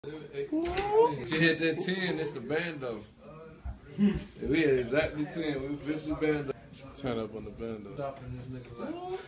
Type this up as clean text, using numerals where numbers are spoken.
She hit that 10, it's the bando. We had exactly 10, we officially bando. Turn up on the bando. Stopping this nigga like.